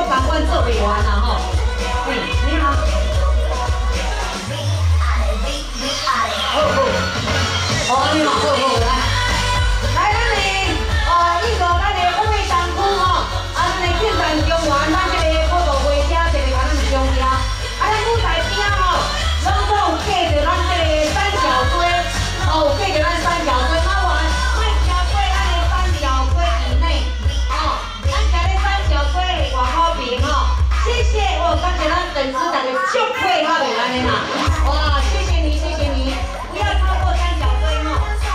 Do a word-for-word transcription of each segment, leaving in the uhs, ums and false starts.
感官做不完啊吼。哎，你好。好好，好你好，好好来，来咱的哦，印度咱的后面山区吼，啊，咱的进山公园，咱这个普渡会车一个甲咱相邀，啊，咱舞台边吼，拢总有架着咱这个三角锥，哦，有架着咱三角锥，马完，莫超过咱的三角锥以内，哦，咱家的三角锥外口边吼，谢谢哦，感谢咱粉丝大家足配合的安尼啦，哇，谢谢你，谢谢你，不要超过三角锥吼。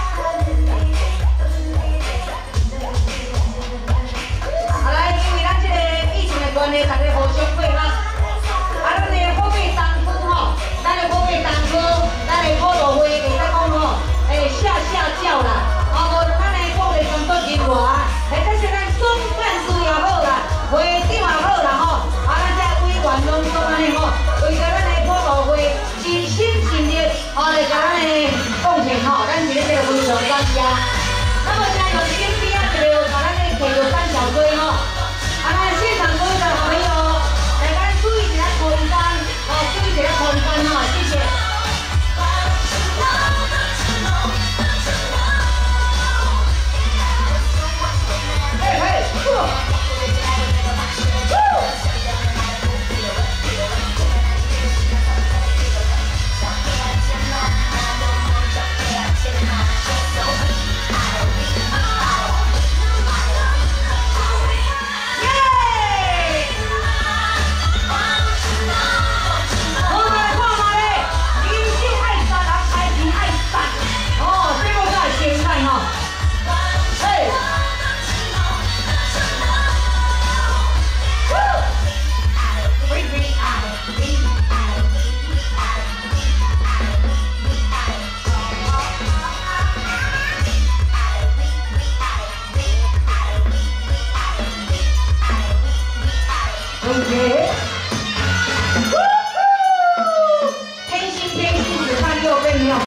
啊来，因为咱这个疫情的关系，大家互相配合。啊，咱的后面山区吼，咱的后面山区，咱的普渡会会使讲吼，诶下下叫啦，啊无咱的各个工作人员，或者是咱总干事也好啦，会长也好啦吼，啊咱这委员拢总安尼吼，为着咱的普渡会尽心尽力，哦来甲咱的贡献吼，咱一个这个非常感谢。那么现在有身边啊一个有甲咱的摕着三角锥吼，啊咱现场所有的好朋友，大家注意一下空间，哦注意一下空间吼，谢谢。嘿嘿，嚯！Okay.